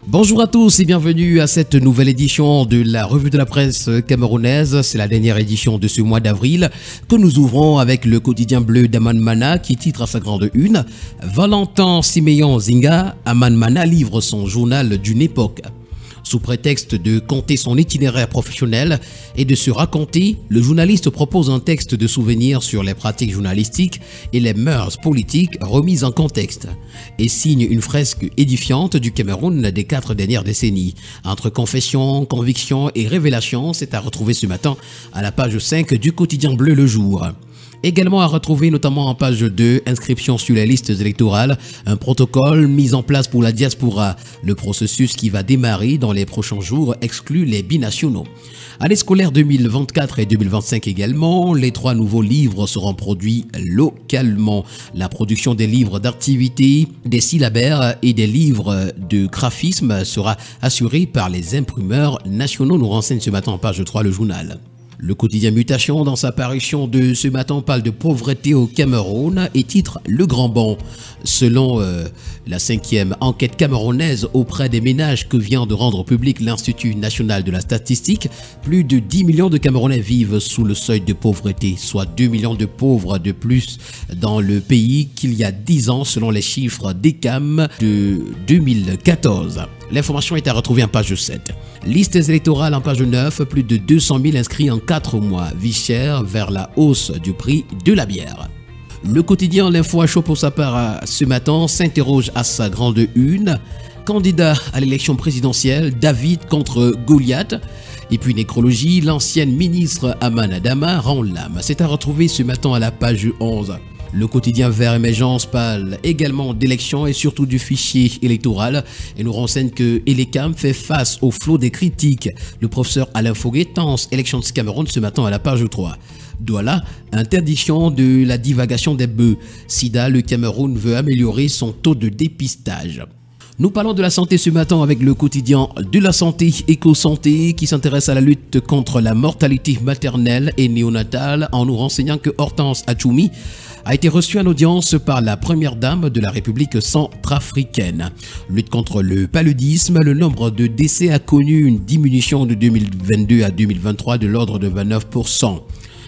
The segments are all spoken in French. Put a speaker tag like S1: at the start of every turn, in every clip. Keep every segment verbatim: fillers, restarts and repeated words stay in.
S1: Bonjour à tous et bienvenue à cette nouvelle édition de la revue de la presse camerounaise. C'est la dernière édition de ce mois d'avril que nous ouvrons avec le quotidien bleu d'Aman Mana qui titre à sa grande une « Valentin Siméon Zinga, Aman Mana livre son journal d'une époque ». Sous prétexte de conter son itinéraire professionnel et de se raconter, le journaliste propose un texte de souvenirs sur les pratiques journalistiques et les mœurs politiques remises en contexte et signe une fresque édifiante du Cameroun des quatre dernières décennies. Entre confession, conviction et révélation, c'est à retrouver ce matin à la page cinq du quotidien bleu Le Jour. Également à retrouver notamment en page deux, inscription sur les listes électorales, un protocole mis en place pour la diaspora. Le processus qui va démarrer dans les prochains jours exclut les binationaux. Année scolaire deux mille vingt-quatre et deux mille vingt-cinq également, les trois nouveaux livres seront produits localement. La production des livres d'activité, des syllabaires et des livres de graphisme sera assurée par les imprimeurs nationaux, nous renseigne ce matin en page trois le journal. Le quotidien Mutation, dans sa parution de ce matin, parle de pauvreté au Cameroun et titre « Le Grand Bond ». Selon euh, la cinquième enquête camerounaise auprès des ménages que vient de rendre public l'Institut national de la statistique, plus de dix millions de Camerounais vivent sous le seuil de pauvreté, soit deux millions de pauvres de plus dans le pays qu'il y a dix ans selon les chiffres d'E C A M de deux mille quatorze. L'information est à retrouver en page sept. Listes électorales en page neuf, plus de deux cent mille inscrits en quatre mois. Vie chère vers la hausse du prix de la bière. Le quotidien L'Info à chaud pour sa part ce matin s'interroge à sa grande une. Candidat à l'élection présidentielle, David contre Goliath. Et puis nécrologie, l'ancienne ministre Aman Adama rend l'âme. C'est à retrouver ce matin à la page onze. Le quotidien Vert Émergence parle également d'élections et surtout du fichier électoral et nous renseigne que E L E C A M fait face au flot des critiques. Le professeur Alain Foguet tense Élections de Cameroun ce matin à la page trois. Douala, interdiction de la divagation des bœufs. Sida, le Cameroun veut améliorer son taux de dépistage. Nous parlons de la santé ce matin avec le quotidien de la santé Éco-Santé qui s'intéresse à la lutte contre la mortalité maternelle et néonatale en nous renseignant que Hortense Atchoumi a été reçue en audience par la première dame de la République centrafricaine. Lutte contre le paludisme, le nombre de décès a connu une diminution de deux mille vingt-deux à deux mille vingt-trois de l'ordre de vingt-neuf pour cent.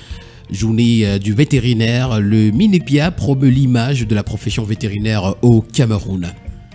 S1: Journée du vétérinaire, le MINEPIA promeut l'image de la profession vétérinaire au Cameroun.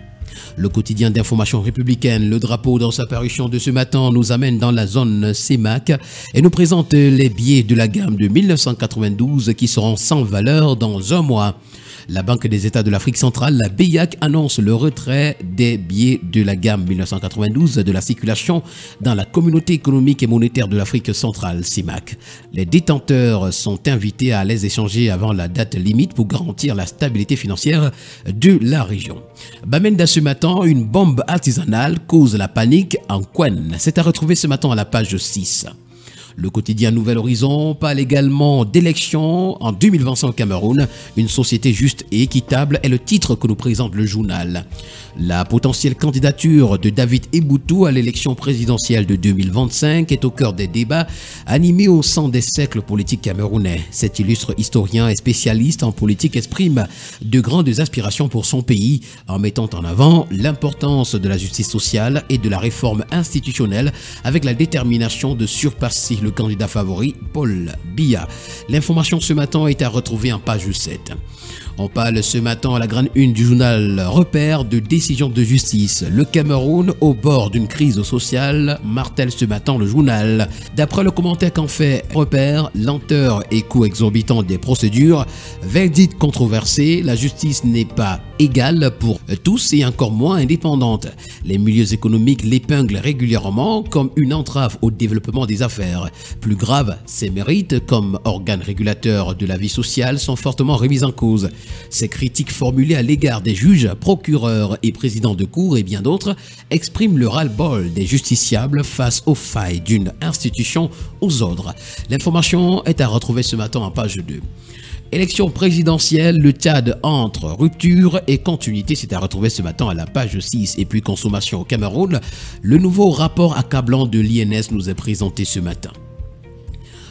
S1: Le quotidien d'information républicaine, le drapeau dans sa parution de ce matin nous amène dans la zone C E M A C et nous présente les billets de la gamme de mille neuf cent quatre-vingt-douze qui seront sans valeur dans un mois. La Banque des États de l'Afrique centrale, la B I A C, annonce le retrait des billets de la gamme mille neuf cent quatre-vingt-douze de la circulation dans la communauté économique et monétaire de l'Afrique centrale, C E M A C. Les détenteurs sont invités à les échanger avant la date limite pour garantir la stabilité financière de la région. Bamenda ce matin, une bombe artisanale cause la panique en Kwen. C'est à retrouver ce matin à la page six. Le quotidien Nouvel Horizon parle également d'élections en deux mille vingt-cinq au Cameroun. Une société juste et équitable est le titre que nous présente le journal. La potentielle candidature de David Eboutou à l'élection présidentielle de deux mille vingt-cinq est au cœur des débats animés au sein des cercles politiques camerounais. Cet illustre historien et spécialiste en politique exprime de grandes aspirations pour son pays en mettant en avant l'importance de la justice sociale et de la réforme institutionnelle avec la détermination de surpasser le candidat favori, Paul Biya. L'information ce matin est à retrouver en page sept. On parle ce matin à la grande une du journal Repère de décision de justice. Le Cameroun au bord d'une crise sociale, martèle ce matin le journal. D'après le commentaire qu'en fait Repère, lenteur et coût exorbitant des procédures, verdict controversé, la justice n'est pas égale pour tous et encore moins indépendante. Les milieux économiques l'épinglent régulièrement comme une entrave au développement des affaires. Plus grave, ses mérites comme organe régulateur de la vie sociale sont fortement remis en cause. Ces critiques formulées à l'égard des juges, procureurs et présidents de cour et bien d'autres expriment le ras-le-bol des justiciables face aux failles d'une institution aux ordres. L'information est à retrouver ce matin en page deux. Élection présidentielle, le Tchad entre rupture et continuité, c'est à retrouver ce matin à la page six. Et puis consommation au Cameroun, le nouveau rapport accablant de l'I N S nous est présenté ce matin.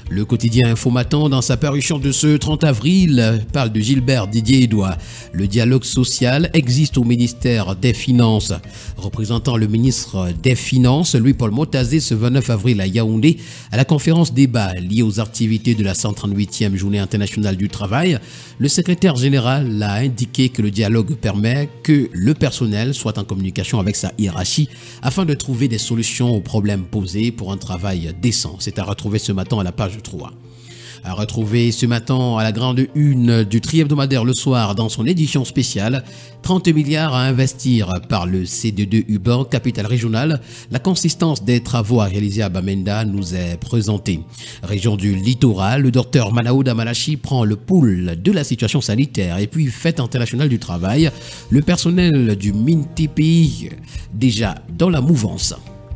S1: Le quotidien Infomatin, dans sa parution de ce trente avril, parle de Gilbert Didier Edouard. Le dialogue social existe au ministère des Finances. Représentant le ministre des Finances, Louis-Paul Motazé, ce vingt-neuf avril à Yaoundé, à la conférence débat liée aux activités de la cent trente-huitième Journée internationale du travail, le secrétaire général a indiqué que le dialogue permet que le personnel soit en communication avec sa hiérarchie afin de trouver des solutions aux problèmes posés pour un travail décent. C'est à retrouver ce matin à la page trois. À retrouver ce matin à la grande une du tri-hebdomadaire Le Soir dans son édition spéciale, trente milliards à investir par le C D deux Uban, capitale régionale. La consistance des travaux à réaliser à Bamenda nous est présentée. Région du littoral, le docteur Manaouda Malachi prend le pouls de la situation sanitaire. Et puis, fête internationale du travail, le personnel du M I N T P I déjà dans la mouvance.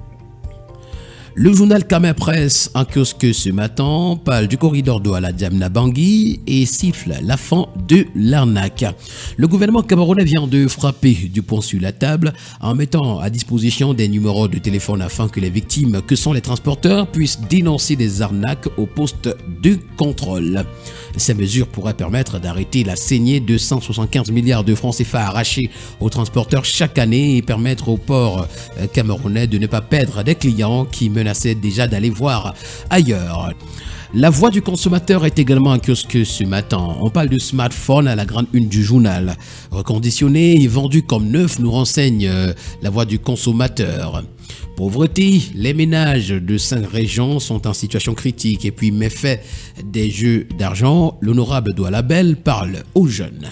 S1: Le journal Camer Presse en kiosque ce matin parle du corridor Douala Djamna Bangui et siffle la fin de l'arnaque. Le gouvernement camerounais vient de frapper du poing sur la table en mettant à disposition des numéros de téléphone afin que les victimes que sont les transporteurs puissent dénoncer des arnaques au poste de contrôle. Ces mesures pourraient permettre d'arrêter la saignée de cent soixante-quinze milliards de francs C F A arrachés aux transporteurs chaque année et permettre aux ports camerounais de ne pas perdre des clients qui menaçaient déjà d'aller voir ailleurs. La voix du consommateur est également en kiosque ce matin. On parle de smartphone à la grande une du journal. Reconditionné et vendu comme neuf, nous renseigne la voix du consommateur. Pauvreté, les ménages de cinq régions sont en situation critique et puis méfait des jeux d'argent, l'honorable Douala Bel parle aux jeunes.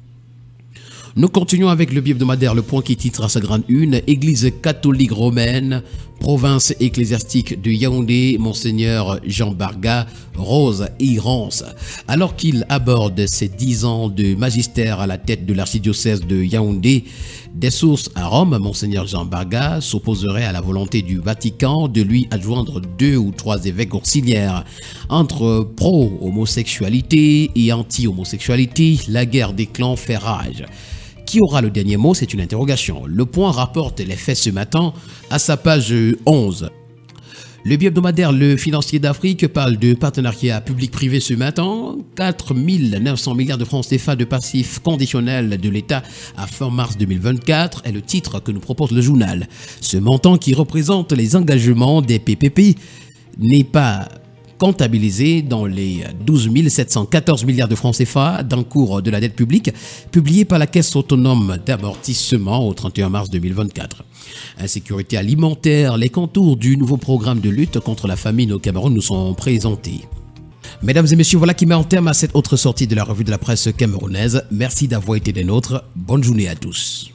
S1: Nous continuons avec le bi-hebdomadaire Le Point qui titre à sa grande une « Église catholique romaine, province ecclésiastique de Yaoundé, Monseigneur Jean Barga, Rose et Rance ». Alors qu'il aborde ses dix ans de magistère à la tête de l'archidiocèse de Yaoundé, des sources à Rome, Monseigneur Jean Barga s'opposerait à la volonté du Vatican de lui adjoindre deux ou trois évêques auxiliaires. Entre pro-homosexualité et anti-homosexualité, la guerre des clans fait rage. Qui aura le dernier mot? C'est une interrogation. Le Point rapporte les faits ce matin à sa page onze. Le bi-hebdomadaire Le Financier d'Afrique parle de partenariat public-privé ce matin. quatre mille neuf cents milliards de francs C F A de passifs conditionnels de l'État à fin mars deux mille vingt-quatre est le titre que nous propose le journal. Ce montant qui représente les engagements des P P P n'est pas comptabilisé dans les douze mille sept cent quatorze milliards de francs C F A d'encours de la dette publique publié par la Caisse autonome d'amortissement au trente et un mars deux mille vingt-quatre. Insécurité alimentaire, les contours du nouveau programme de lutte contre la famine au Cameroun nous sont présentés. Mesdames et messieurs, voilà qui met en terme à cette autre sortie de la revue de la presse camerounaise. Merci d'avoir été des nôtres. Bonne journée à tous.